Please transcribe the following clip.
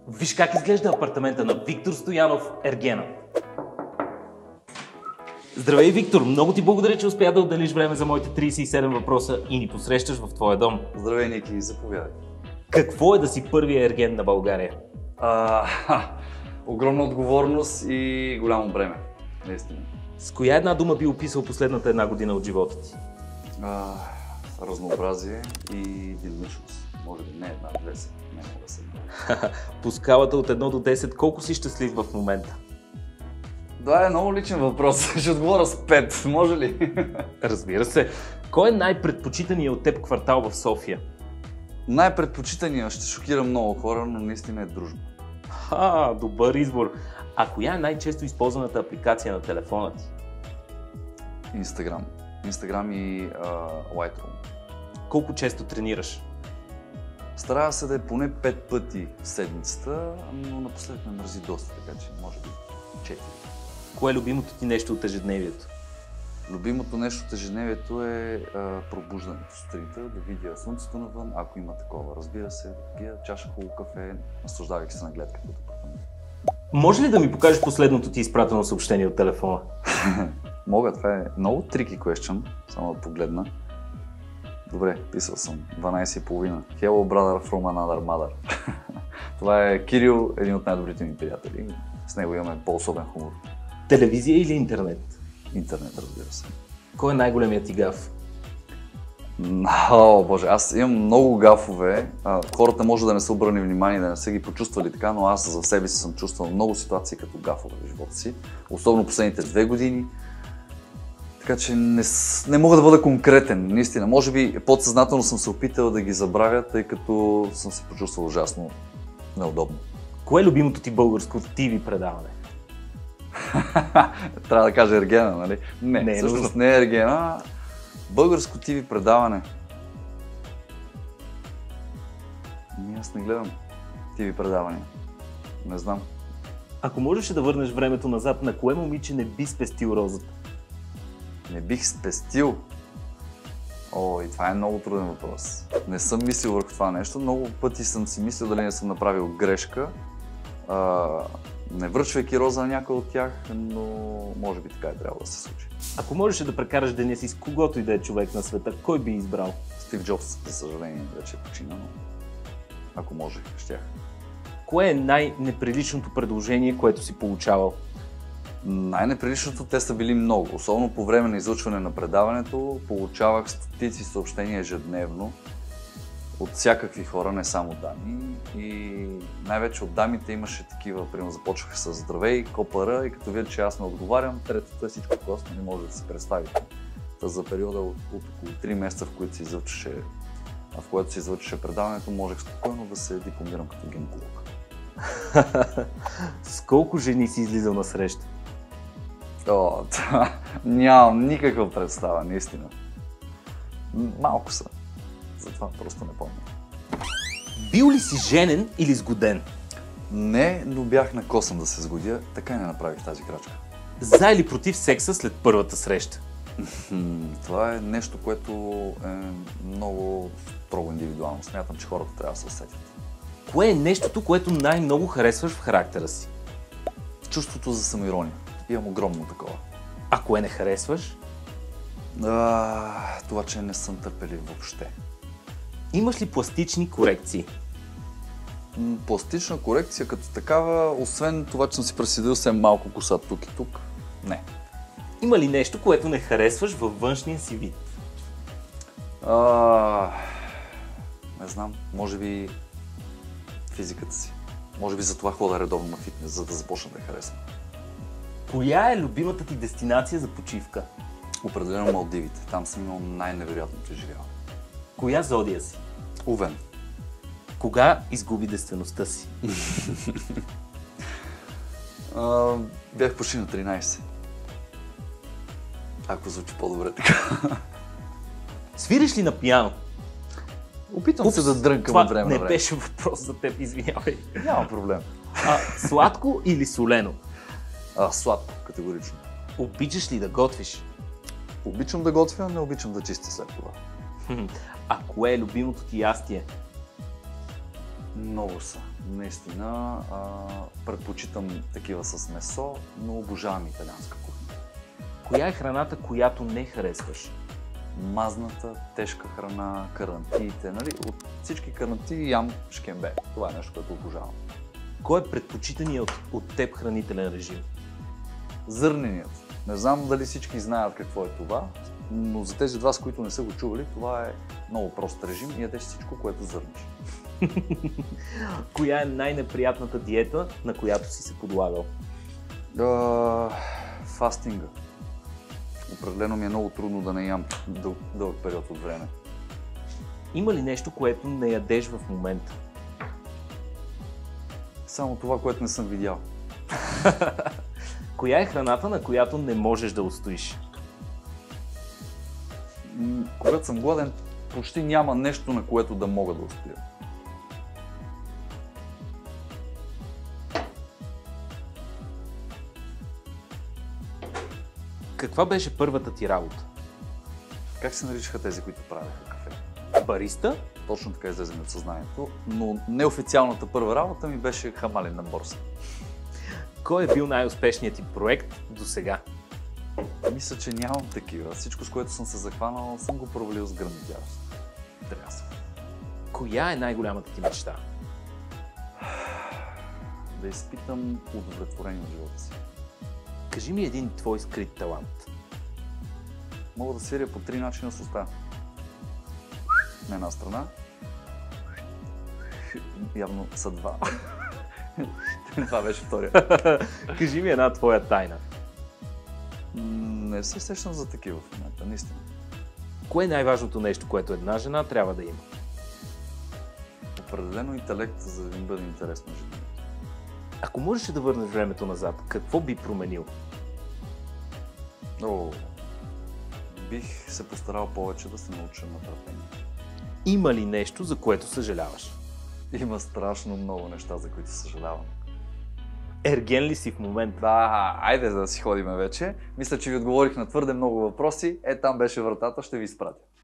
Виж как изглежда апартамента на Виктор Стоянов, Ергена. Здравей, Виктор! Много ти благодаря, че успя да отделиш време за моите 37 въпроса и ни посрещаш в твоя дом. Здравей, Ники, заповядай. Какво е да си първия ерген на България? Огромна отговорност и голямо бреме, наистина. С коя една дума би описал последната една година от живота ти? Разнообразие и динамичност. Може би не една, две са. Не мога да се. По скалата от 1 до 10, колко си щастлив в момента? Това е много личен въпрос. Ще отговоря с 5. Може ли? Разбира се. Кой е най-предпочитаният от теб квартал в София? Най-предпочитания, ще шокира много хора, но наистина е Дружба. Добър избор. А коя е най-често използваната апликация на телефона ти? Инстаграм. Инстаграм и Lightroom. Колко често тренираш? Старая се да е поне 5 пъти в седмицата, но напоследък ме мързи доста, така че може би 4. Кое е любимото ти нещо от ежедневието? Любимото нещо от ежедневието е пробуждането сутринта, да видя слънцето навън, ако има такова. Разбира се, да пия чаша хубаво кафе, наслаждавайки се на гледката от апартамента. Може ли да ми покажеш последното ти изпратено съобщение от телефона? Мога, това е много tricky question, само да погледна. Добре, писал съм 12:30. Hello brother from another mother. Това е Кирил, един от най-добрите ми приятели. С него имаме по-особен хумор. Телевизия или интернет? Интернет, разбира се. Кой е най-големият ти гаф? О, боже, аз имам много гафове. Хората може да не са обърнали внимание, да не са ги почувствали така, но аз за себе си съм чувствал много ситуации като гафове в живота си. Особено последните 2 години. Така че не мога да бъда конкретен, наистина. Може би подсъзнателно съм се опитал да ги забравя, тъй като съм се почувствал ужасно неудобно. Кое е любимото ти българско ТВ предаване? Трябва да кажа Ергена, нали? Не, всъщност не е Ергена. Българско ТВ предаване. Аз не гледам ТВ предавания. Не знам. Ако можеше да върнеш времето назад, на кое момиче не би спестил розата? Не бих спестил. И това е много труден въпрос. Не съм мислил върху това нещо. Много пъти съм си мислил дали не съм направил грешка, не връчвайки роза на някой от тях, но може би така е трябвало да се случи. Ако можеше да прекараш деня си с когото и да е човек на света, кой би избрал? Стив Джобс, за съжаление, вече е почина, но ако можех, щях. Кое е най-неприличното предложение, което си получавал? Най-неприличното те са били много. Особено по време на излъчване на предаването получавах стотици съобщения ежедневно от всякакви хора, не само дами. И най-вече от дамите имаше такива, примерно започваха с здравей, копара и като видят, че аз не отговарям, третото е всичко просто, не може да си представите. За периода от около 3 месеца, в което се излъчваше предаването, можех спокойно да се дипломирам като гинеколог. С колко жени си излизал на среща? Нямам никаква представа, наистина. Малко са. Затова просто не помня. Бил ли си женен или сгоден? Не, но бях накосан да се сгодя, така и не направих тази крачка. За или против секса след първата среща? Това е нещо, което е много строго индивидуално. Смятам, че хората трябва да се усетят. Кое е нещото, което най-много харесваш в характера си? Чувството за самоирония. Имам огромно такова. А кое не харесваш? Това, че не съм търпелив въобще. Имаш ли пластични корекции? Пластична корекция като такава, освен това, че съм си пресидил съвсем малко коса тук и тук, не. Има ли нещо, което не харесваш във външния си вид? Не знам, може би физиката си. Може би за това хода редовно на фитнес, за да започна да я харесвам. Коя е любимата ти дестинация за почивка? Определено Малдивите. Там съм имал най-невероятното изживяване. Коя зодия си? Овен. Кога изгуби девствеността си? Бях почти на 13. Ако звучи по-добре така. Свириш ли на пиано? Опитвам се да дрънкам от време на време. Не беше въпрос за теб, извинявай. Няма проблем. Сладко или солено? Сладко, категорично. Обичаш ли да готвиш? Обичам да готвя, не обичам да чистя след това. А кое е любимото ти ястие? Много са, наистина. Предпочитам такива с месо, но обожавам италианска кухня. Коя е храната, която не харесваш? Мазната, тежка храна, карантиите, нали? От всички карантии ям шкембе. Това е нещо, което обожавам. Кой е предпочитаният от теб хранителен режим? Зърненият. Не знам дали всички знаят какво е това, но за тези от вас, които не са го чували, това е много прост режим и ядеш всичко, което зърнеш. Коя е най-неприятната диета, на която си се подлагал? Фастинга. Определено ми е много трудно да не ям дълъг период от време. Има ли нещо, което не ядеш в момента? Само това, което не съм видял. Коя е храната, на която не можеш да устоиш? Когато съм гладен, почти няма нещо, на което да мога да устоя. Каква беше първата ти работа? Как се наричаха тези, които правеха кафе? Бариста? Точно така излезе ми от съзнанието, но неофициалната първа работа ми беше хамален на борса. Кой е бил най-успешният ти проект до сега? Мисля, че нямам такива. Всичко, с което съм се захванал, съм го провалил с гръм и тярост. Трясък. Коя е най-голямата ти мечта? Да изпитам удовлетворение от живота си. Кажи ми един твой скрит талант. Мога да свиря по 3 начина с уста. На една страна. Явно са два. Това беше втория. Кажи ми една твоя тайна. Не се сещам за такива в момента, наистина. Кое е най-важното нещо, което една жена трябва да има? Определено интелект, за да им бъде интересно ежедневието. Ако можеш да върнеш времето назад, какво би променил? Бих се постарал повече да се науча на търпение. Има ли нещо, за което съжаляваш? Има страшно много неща, за които съжалявам. Ерген ли си в момента? Да, айде да си ходиме вече. Мисля, че ви отговорих на твърде много въпроси. Там беше вратата, ще ви изпратя.